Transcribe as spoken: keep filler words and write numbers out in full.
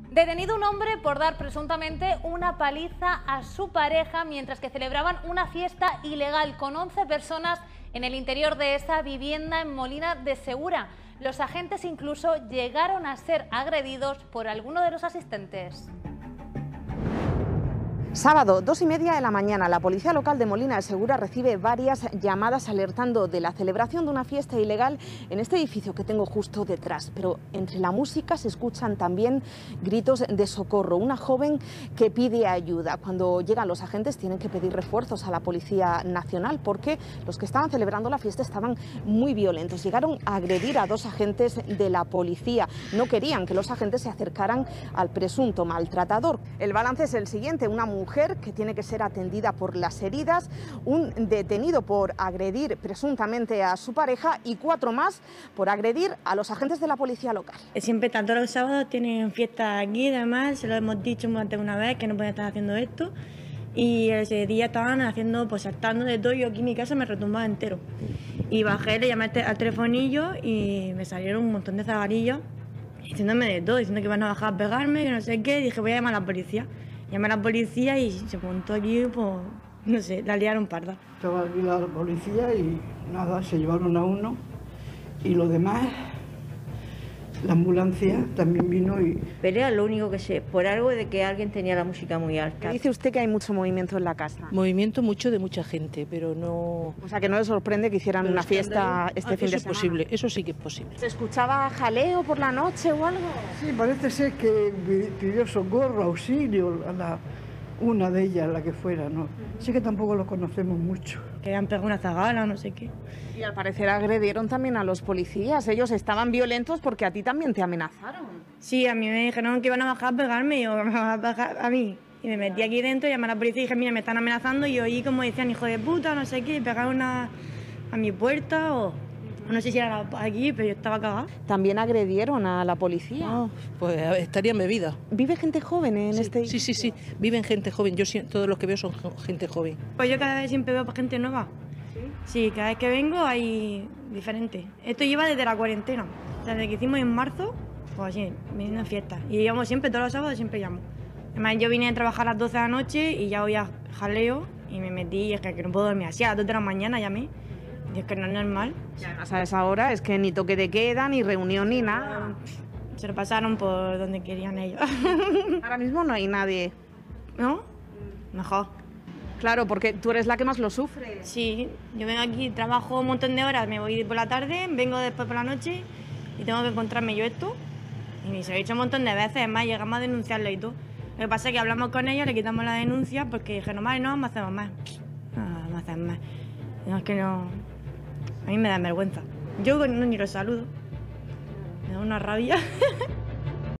Detenido un hombre por dar presuntamente una paliza a su pareja mientras que celebraban una fiesta ilegal con once personas en el interior de esa vivienda en Molina de Segura. Los agentes incluso llegaron a ser agredidos por alguno de los asistentes. Sábado, dos y media de la mañana, la policía local de Molina de Segura recibe varias llamadas alertando de la celebración de una fiesta ilegal en este edificio que tengo justo detrás. Pero entre la música se escuchan también gritos de socorro. Una joven que pide ayuda. Cuando llegan los agentes tienen que pedir refuerzos a la Policía Nacional porque los que estaban celebrando la fiesta estaban muy violentos. Llegaron a agredir a dos agentes de la policía. No querían que los agentes se acercaran al presunto maltratador. El balance es el siguiente: una mujer mujer que tiene que ser atendida por las heridas, un detenido por agredir presuntamente a su pareja y cuatro más por agredir a los agentes de la policía local. Siempre, tanto los sábados, tienen fiestas aquí y demás, se lo hemos dicho más de una vez que no pueden estar haciendo esto, y ese día estaban haciendo, pues saltando de todo. Yo aquí en mi casa me retumbaba entero y bajé, le llamé al telefonillo y me salieron un montón de zagarillos diciéndome de todo, diciendo que iban a bajar a pegarme, que no sé qué. Dije, voy a llamar a la policía. Llamé a la policía y se montó aquí, pues, no sé, la liaron parda. Estaba aquí la policía y nada, se llevaron a uno y lo demás, la ambulancia también vino y... Pelea, lo único que sé, por algo de que alguien tenía la música muy alta. Dice usted que hay mucho movimiento en la casa. Movimiento mucho de mucha gente, pero no... O sea, que no le sorprende que hicieran pero una fiesta ah, este fin eso de es semana. Posible, eso sí que es posible. ¿Se escuchaba jaleo por la noche o algo? Sí, parece ser que pidió socorro, auxilio a la... una de ellas, la que fuera, ¿no? Sí que tampoco lo conocemos mucho. Que han pegado una zagala, no sé qué. Y al parecer agredieron también a los policías. Ellos estaban violentos porque a ti también te amenazaron. Sí, a mí me dijeron que iban a bajar a pegarme y yo, me van a bajar a mí. Y me metí aquí dentro, llamé a la policía y dije, mira, me están amenazando. Y oí como decían, hijo de puta, no sé qué, y pegaron a, a mi puerta o... No sé si era aquí, pero yo estaba cagada. También agredieron a la policía. Oh, pues estarían bebidas. ¿Vive gente joven en sí, este Sí, sí, sí, viven gente joven. Yo todos los que veo son gente joven. Pues yo cada vez siempre veo gente nueva. ¿Sí? Sí, cada vez que vengo hay diferente. Esto lleva desde la cuarentena. Desde que hicimos en marzo, pues así, viniendo en fiestas. Y llamo siempre, todos los sábados siempre llamo. Además, yo vine a trabajar a las doce de la noche y ya voy a jaleo y me metí y es que, que no puedo dormir así. A las dos de la mañana llamé. Y es que no es normal. Además, a esa hora es que ni toque de queda, ni reunión, ni nada. Se lo pasaron por donde querían ellos. Ahora mismo no hay nadie. ¿No? Mejor. Claro, porque tú eres la que más lo sufre. Sí, yo vengo aquí, trabajo un montón de horas, me voy por la tarde, vengo después por la noche y tengo que encontrarme yo esto. Y se lo he dicho un montón de veces, además llegamos a denunciarlo y todo. Lo que pasa es que hablamos con ellos, le quitamos la denuncia porque dijeron, vale, no, me hacemos más. No, me hacen más. No, es que no... A mí me da vergüenza. Yo no, ni los saludo. Me da una rabia.